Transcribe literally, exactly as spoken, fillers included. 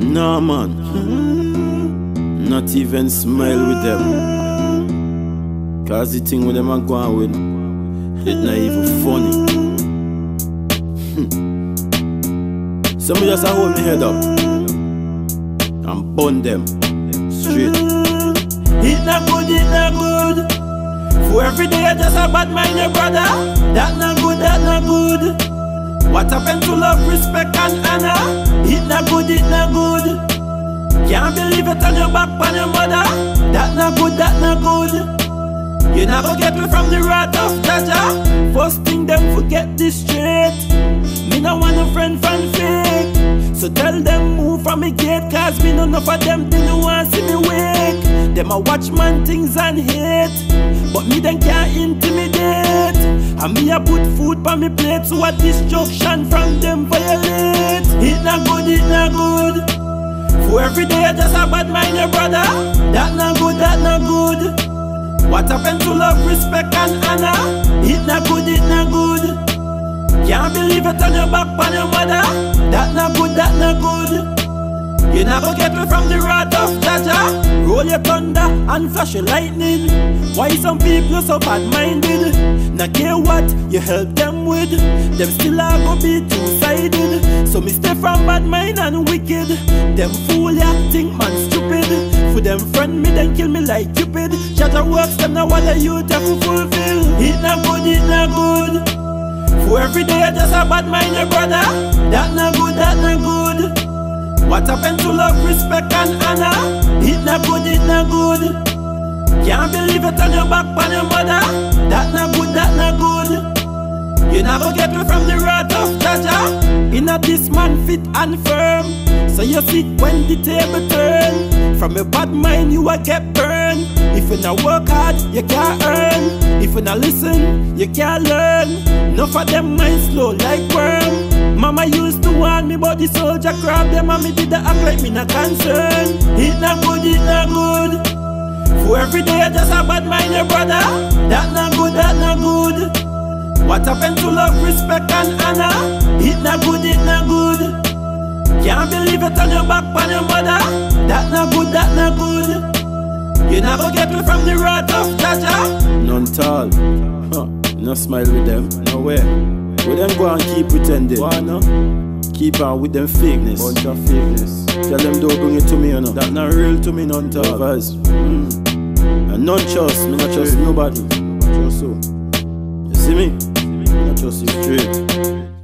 No man, not even smile with them. Cause the thing with them are going with, it's not even funny. Some just a hold me head up and bun them straight. It not good, it not good. For every day I just a bad mind your brother. That not good, that not good. What happened to love, respect and honor? It not good, it not good. Can't believe it on your back on your mother. That not good, that not good. You never get me from the wrath of Jaja. First thing them forget this straight. Me no want a friend from fake. So tell them move from me gate. Cause me no enough of them they don't want see me wake. Them a watch man things and hate, but me then can't intimidate. And me a put food on me plate, so a destruction from them violate. It not good, it not good. For every day I just a bad mind your brother. That not good, that not good. What happened to love, respect and honor? It not good, it not good. Can't believe it on your back on your mother. That not good, that not good. You never get me from the wrath of Jaja. Roll your thunder and flash your lightning. Why some people so bad-minded? Not care what you help them with, them still are gonna be two-sided. So me stay from bad mind and wicked. Them fool ya, think man stupid. For them friend me then kill me like Cupid. Jaja works them now what the youth have to fulfill. It not good, it not good. For every day I just a bad mind your brother. That not good, that not good. What happened to love, respect and honor? It not good, it not good. Can't believe it on your back on your mother. That not good, that not good. You never get me from the wrath of Jaja. In a this man fit and firm, so you sit when the table turn. From your bad mind you a get burned. If you not work hard, you can't earn. If you not listen, you can't learn. Enough of them mind slow like worm. Mama used to warn me but the soldier grab them and me did the act like me not concerned. It not good, it not good. For every day I just a bad mind your brother. That not good, that not good. What happened to love, respect and honor? It not good, it not good. Can't believe it on your back on your mother. That not good, that not good. You never get me from the wrath of Jaja. None tall, huh. No smile with them, no way. We them go and keep pretending. Why no? Keep on with them fakeness. Bunch of fakeness. Tell them don't bring it to me, you know. That not real to me, none tall. Mm. And none trust, me not trust nobody. Trust so. You see me? I not trust you straight.